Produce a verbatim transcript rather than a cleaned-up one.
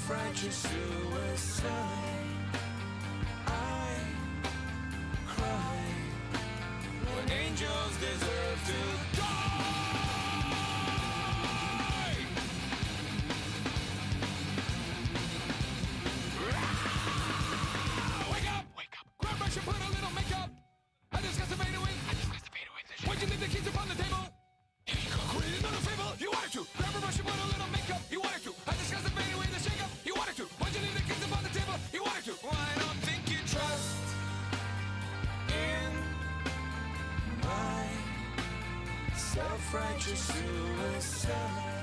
self-righteous suicide. I cry when angels deserve to die. Wake up! Wake up! Grab brush and put a little makeup. I discussed the fade away. I discussed the fade away. Why'd you leave the keys upon the table? Here you go. Quit another favor. You wanted to. Grab a brush and put a little makeup. You wanted to. I discussed the fade away, the shake up. You wanted to. Why'd you leave the keys upon the table? You wanted to. Well, I don't think you trust in my self-righteous suicide.